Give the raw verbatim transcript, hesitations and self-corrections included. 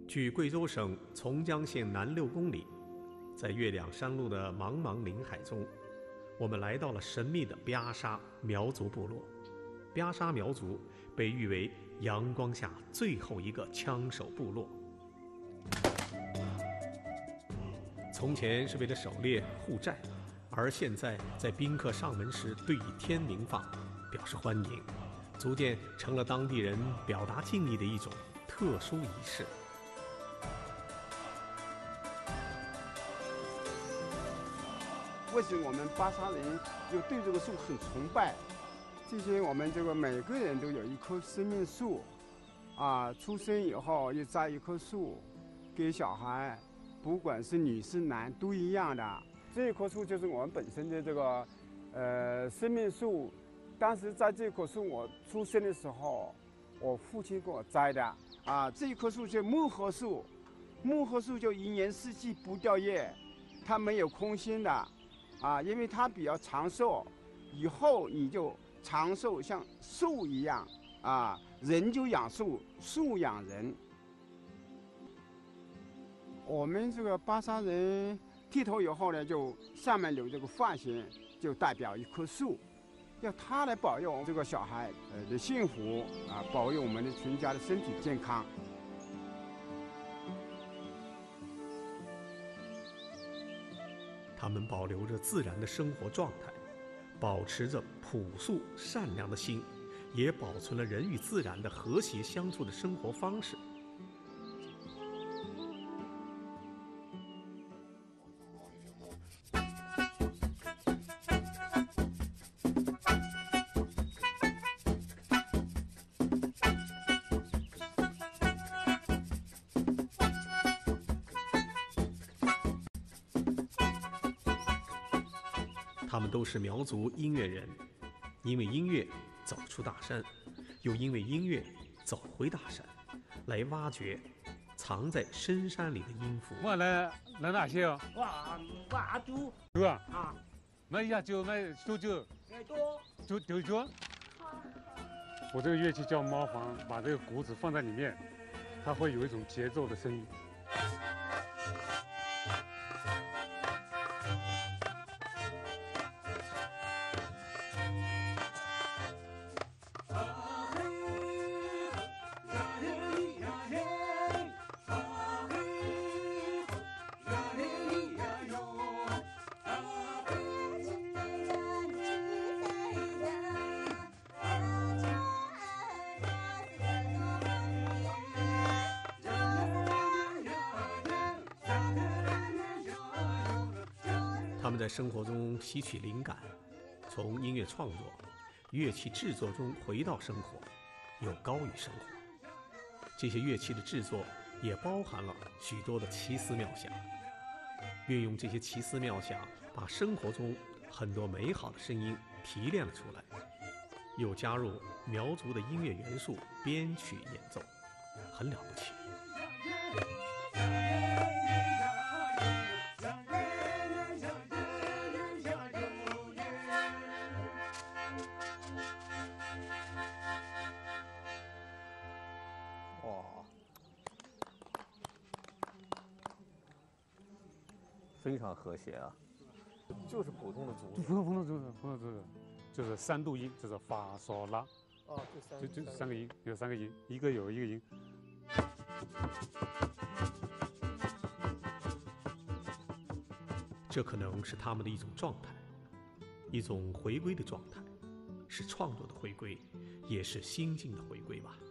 距贵州省从江县南六公里，在月亮山路的茫茫林海中，我们来到了神秘的边沙苗族部落。边沙苗族被誉为阳光下最后一个枪手部落。从前是为了狩猎护寨，而现在在宾客上门时对天鸣放，表示欢迎，逐渐成了当地人表达敬意的一种特殊仪式。 为什么我们巴沙人又对这个树很崇拜？这些我们这个每个人都有一棵生命树，啊，出生以后又栽一棵树，给小孩，不管是女是男都一样的。这棵树就是我们本身的这个，呃，生命树。当时在这棵树我出生的时候，我父亲给我栽的。啊，这棵树是木荷树，木荷树就一年四季不掉叶，它没有空心的。啊，因为它比较长寿，以后你就长寿，像树一样啊，人就养树，树养人。我们这个巴沙人剃头以后呢，就上面留这个发型，就代表一棵树，要它来保佑这个小孩呃的幸福啊，保佑我们的全家的身体健康。 他们保留着自然的生活状态，保持着朴素善良的心，也保存了人与自然的和谐相处的生活方式。他们都是苗族音乐人，因为音乐走出大山，又因为音乐走回大山，来挖掘藏在深山里的音符。 我来来哪些哦？ 哇哇猪对吧？ 啊， 买一下酒，买手酒， 买多酒丢酒。我这个乐器叫猫簧，把这个鼓子放在里面，它会有一种节奏的声音。 他们在生活中吸取灵感，从音乐创作、乐器制作中回到生活，又高于生活。这些乐器的制作也包含了许多的奇思妙想，运用这些奇思妙想，把生活中很多美好的声音提炼了出来，又加入苗族的音乐元素编曲演奏，很了不起。 哇，非常和谐啊！就是普通的族普通普通就是普通就是就是三度音，就是发嗦拉， 哦，就三就就三个音，有三个音，一个有一个音。 这可能是他们的一种状态，一种回归的状态，是创作的回归，也是心境的回归吧。